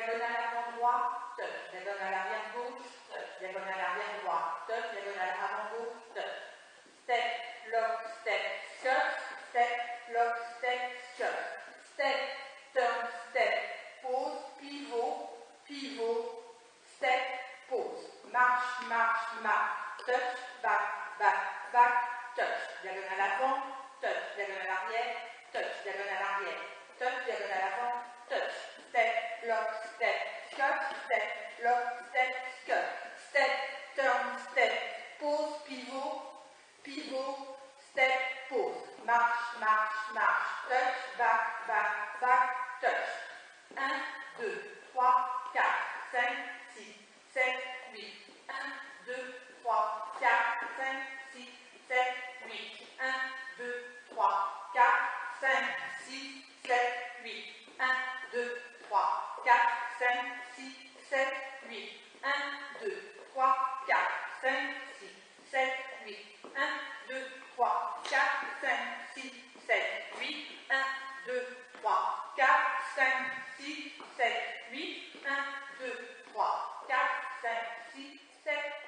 diagonale avant droit, touch, diagonale arrière gauche, touch, diagonale arrière droit, touch, diagonale avant gauche, touch. Step, lock, step, shut, step, lock, step, shut. Step, turn, step, pause, pivot, pivot, step, pause. Marche, marche, marche, touch, back, back, back, touch. Diagonale avant, touch, diagonale arrière, touch, diagonale arrière, touch, diagonale avant, touch. Step, lock, step, shut, step, lock, step, shut. Step, turn, step, pause, pivot, pivot, step, pause. Marche, marche, marche, touch, back, back, back, touch. 1, 2, 3, 4, 5, 6, 7, 8. 1, 2, 3, 4, 5, 6, 7, 8. 1, 2, 3, 4, 5, 6, 7, 8. 1, 2, 3, 4, 5, 6, 7, 8. 1, 2, 3, 4, 5, 6, 7, 8. 1, 2, 3, 4, 5, 6, 7, 8. 1, 2, 3, 4, 5, 6, 7, 8. 1, 2, 3, 4, 5, 6, 7,